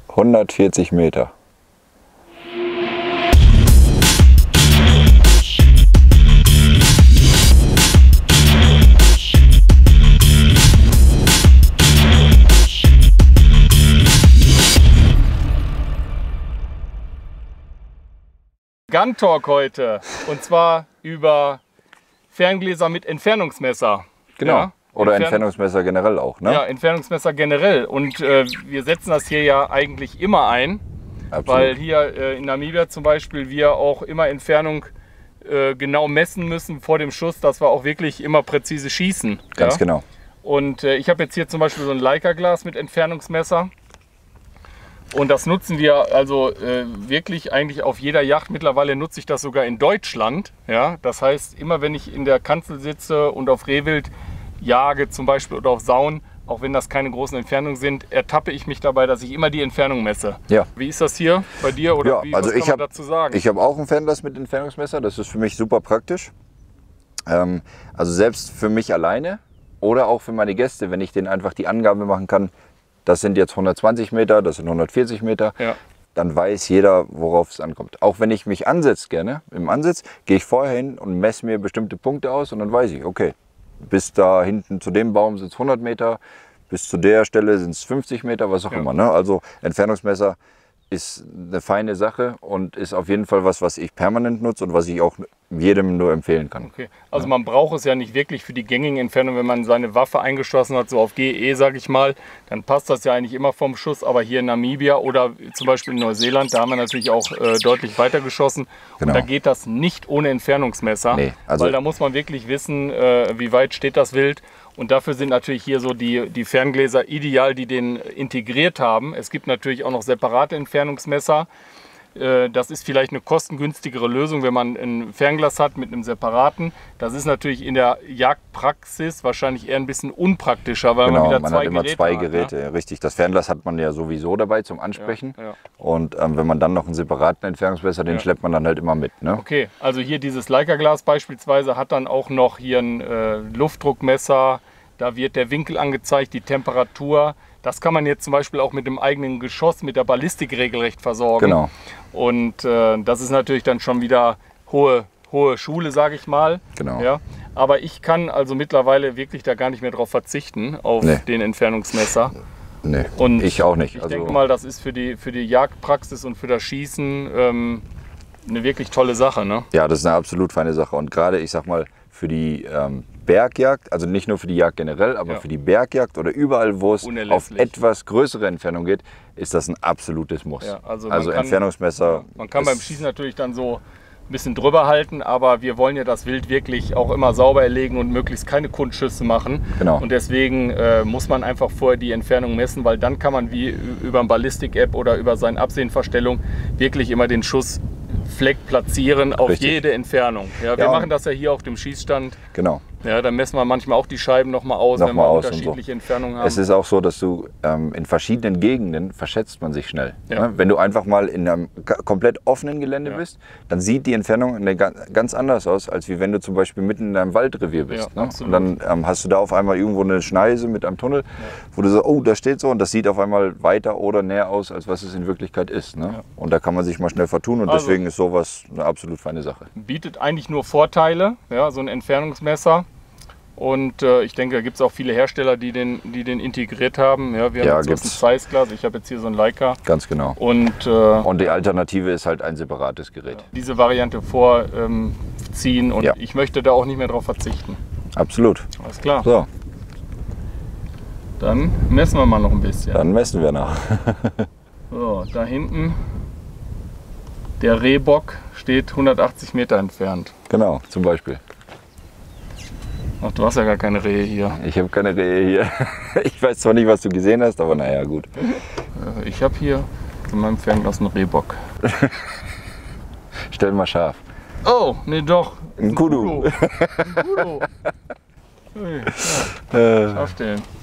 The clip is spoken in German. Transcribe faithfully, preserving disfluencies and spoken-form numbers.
hundertvierzig Meter. Gun Talk heute, und zwar über Ferngläser mit Entfernungsmesser. Genau. Ja? Oder Entfern Entfernungsmesser generell auch, ne? Ja, Entfernungsmesser generell. Und äh, wir setzen das hier ja eigentlich immer ein, Absolut. weil hier äh, in Namibia zum Beispiel wir auch immer Entfernung äh, genau messen müssen vor dem Schuss, dass wir auch wirklich immer präzise schießen. Ganz ja? genau. Und äh, ich habe jetzt hier zum Beispiel so ein Leica-Glas mit Entfernungsmesser. Und das nutzen wir also äh, wirklich eigentlich auf jeder Yacht. Mittlerweile nutze ich das sogar in Deutschland. Ja? Das heißt, immer wenn ich in der Kanzel sitze und auf Rehwild jage zum Beispiel oder auf Sauen, auch wenn das keine großen Entfernungen sind, ertappe ich mich dabei, dass ich immer die Entfernung messe. Ja. Wie ist das hier bei dir oder Ja, wie, also was kann ich man hab, dazu sagen? Ich habe auch ein Fernglas mit Entfernungsmesser. Das ist für mich super praktisch. Ähm, also selbst für mich alleine oder auch für meine Gäste, wenn ich denen einfach die Angabe machen kann, das sind jetzt hundertzwanzig Meter, das sind hundertvierzig Meter, ja. Dann weiß jeder, worauf es ankommt. Auch wenn ich mich ansetze gerne, im Ansatz, gehe ich vorher hin und messe mir bestimmte Punkte aus und dann weiß ich, okay, bis da hinten zu dem Baum sind es hundert Meter, bis zu der Stelle sind es fünfzig Meter, was auch ja. immer. Ne? Also Entfernungsmesser ist eine feine Sache und ist auf jeden Fall was, was ich permanent nutze und was ich auch jedem nur empfehlen kann. Okay. Also man braucht es ja nicht wirklich für die gängigen Entfernungen, wenn man seine Waffe eingeschossen hat, so auf G E, sage ich mal, dann passt das ja eigentlich immer vom Schuss. Aber hier in Namibia oder zum Beispiel in Neuseeland, da haben wir natürlich auch äh, deutlich weiter geschossen. Genau. Und da geht das nicht ohne Entfernungsmesser, Nee, also weil da muss man wirklich wissen, äh, wie weit steht das Wild. Und dafür sind natürlich hier so die, die Ferngläser ideal, die den integriert haben. Es gibt natürlich auch noch separate Entfernungsmesser. Das ist vielleicht eine kostengünstigere Lösung, wenn man ein Fernglas hat mit einem separaten. Das ist natürlich in der Jagdpraxis wahrscheinlich eher ein bisschen unpraktischer, weil genau, man wieder man zwei hat immer Geräte zwei hat, Geräte, ne? Richtig. Das Fernglas hat man ja sowieso dabei zum Ansprechen. Ja, ja. Und ähm, wenn man dann noch einen separaten Entfernungsmesser, den Ja. schleppt man dann halt immer mit. Ne? Okay, also hier dieses Leica-Glas beispielsweise hat dann auch noch hier ein äh, Luftdruckmesser. Da wird der Winkel angezeigt, die Temperatur. Das kann man jetzt zum Beispiel auch mit dem eigenen Geschoss, mit der Ballistik regelrecht versorgen. Genau. Und äh, das ist natürlich dann schon wieder hohe, hohe Schule, sage ich mal. Genau. Ja. Aber ich kann also mittlerweile wirklich da gar nicht mehr drauf verzichten, auf Nee. den Entfernungsmesser. Nee, Und ich auch nicht. Ich also, denke mal, das ist für die, für die Jagdpraxis und für das Schießen ähm, eine wirklich tolle Sache. Ne? Ja, das ist eine absolut feine Sache. Und gerade, ich sag mal, für die ähm, Bergjagd, also nicht nur für die Jagd generell, aber Ja. für die Bergjagd oder überall, wo es auf Unerlässlich. etwas größere Entfernung geht, ist das ein absolutes Muss. Ja, also also man kann- Entfernungsmesser. Man kann ist- beim Schießen natürlich dann so ein bisschen drüber halten, aber wir wollen ja das Wild wirklich auch immer sauber erlegen und möglichst keine Kunstschüsse machen. Genau. Und deswegen äh, muss man einfach vorher die Entfernung messen, weil dann kann man wie über ein Ballistik-App oder über seine Absehenverstellung wirklich immer den Schussfleck platzieren auf Richtig. jede Entfernung. Ja, wir Ja, und- machen das ja hier auf dem Schießstand. Genau. Ja, dann messen wir manchmal auch die Scheiben nochmal aus, Noch wenn mal wir aus und unterschiedliche so. Entfernungen haben. Es ist auch so, dass du ähm, in verschiedenen Gegenden verschätzt man sich schnell. Ja. Ne? Wenn du einfach mal in einem ka- komplett offenen Gelände Ja. bist, dann sieht die Entfernung eine, ga- ganz anders aus, als wie wenn du zum Beispiel mitten in einem Waldrevier bist. Ja, Ne? absolut. Und dann ähm, hast du da auf einmal irgendwo eine Schneise mit einem Tunnel, wo du so, oh, da steht so, und das sieht auf einmal weiter oder näher aus, als was es in Wirklichkeit ist. Ne? Ja. Und da kann man sich mal schnell vertun, und Also- deswegen ist sowas eine absolut feine Sache. Bietet eigentlich nur Vorteile, ja, so ein Entfernungsmesser. Und äh, ich denke, da gibt es auch viele Hersteller, die den, die den integriert haben. Ja, wir haben Ja, jetzt gibt's. ein Zeiss-Glas, ich habe jetzt hier so ein Leica. Ganz genau. Und, äh, Und die Alternative ist halt ein separates Gerät. diese Variante vorziehen ähm, und Ja. ich möchte da auch nicht mehr drauf verzichten. Absolut. Alles klar. So, Dann messen wir mal noch ein bisschen. dann messen wir nach. So, da hinten, der Rehbock steht hundertachtzig Meter entfernt. Genau, zum Beispiel. Ach, du hast ja gar keine Rehe hier. Ich habe keine Rehe hier. Ich weiß zwar nicht, was du gesehen hast, aber naja, gut. Äh, Ich habe hier in meinem Fernglas einen Rehbock. Stell mal scharf. Oh, nee, doch. Ein Kudu. Ein Kudu. Ein Kudu. Ui, ja, Äh, scharf stellen.